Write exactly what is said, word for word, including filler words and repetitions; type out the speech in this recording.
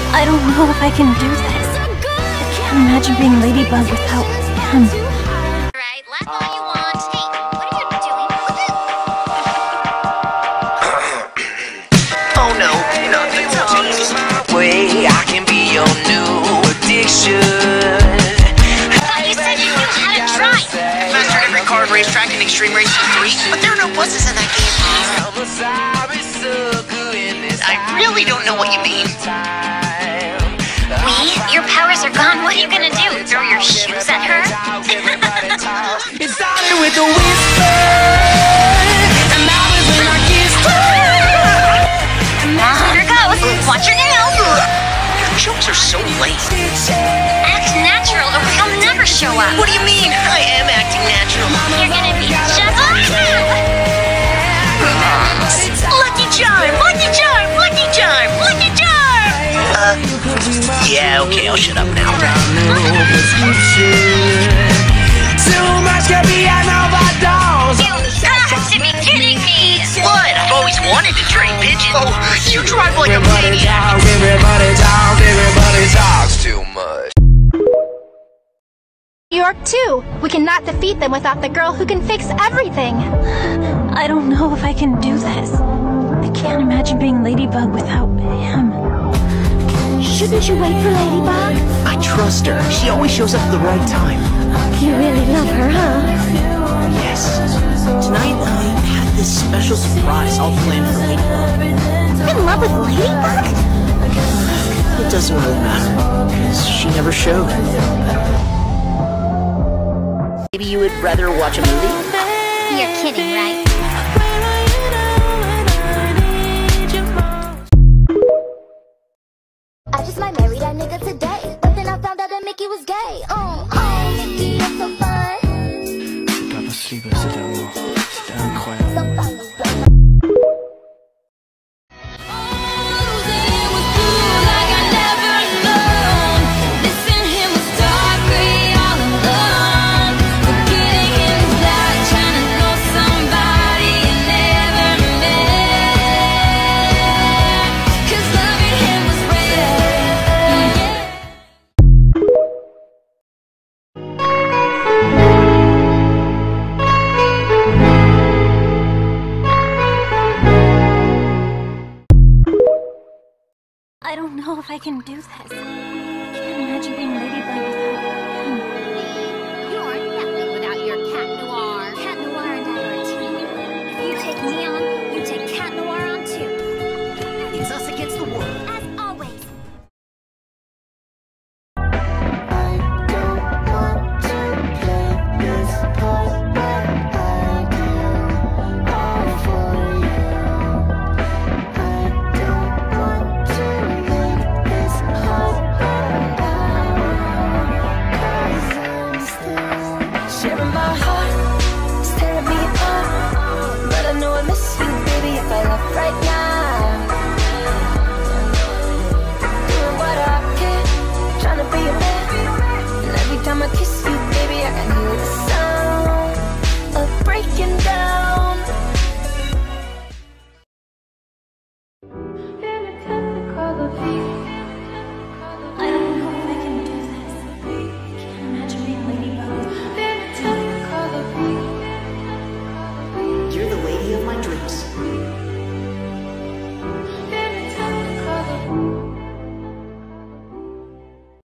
I don't know if I can do this. I can't imagine being Ladybug without him. Right, laugh all you want. Hey, what are you doing? Oh no, not the tongues. Way I can be your new addiction. I thought you said you knew how to drive. Mastered every car in Racetrack and Extreme Racing three, but there are no buses in that game. I really don't know what you mean. We? Your powers are gone. What are you gonna do? Throw your shoes at her? It started with a whisper, and now it's when I kissed her. Ah, here goes. Watch your nails. Your jokes are so lame. Act natural or he'll never show up. What do you mean? I am acting natural. You're gonna be just like him. Lucky Charm! Lucky Charm! Lucky Charm! Lucky Charm! Uh, yeah, okay, I'll shut up now. You got to be kidding me! What? I've always wanted to train pigeons. Oh, you drive like a maniac. Everybody talk, everybody talks too much. New York too. We cannot defeat them without the girl who can fix everything. I don't know if I can do this. I can't imagine being Ladybug without him. Shouldn't you wait for Ladybug? I trust her. She always shows up at the right time. You really love her, huh? Yes. Tonight I had this special surprise all planned for Ladybug. In love with Ladybug? It doesn't really matter, because she never showed. Maybe you would rather watch a movie? You're kidding, right? I just might marry that nigga today, but then I found out that Mickey was gay. Oh, oh, Mickey, you're so fun. C'est pas possible, cet amour. C'était incroyable. So fun. I don't know if I can do this.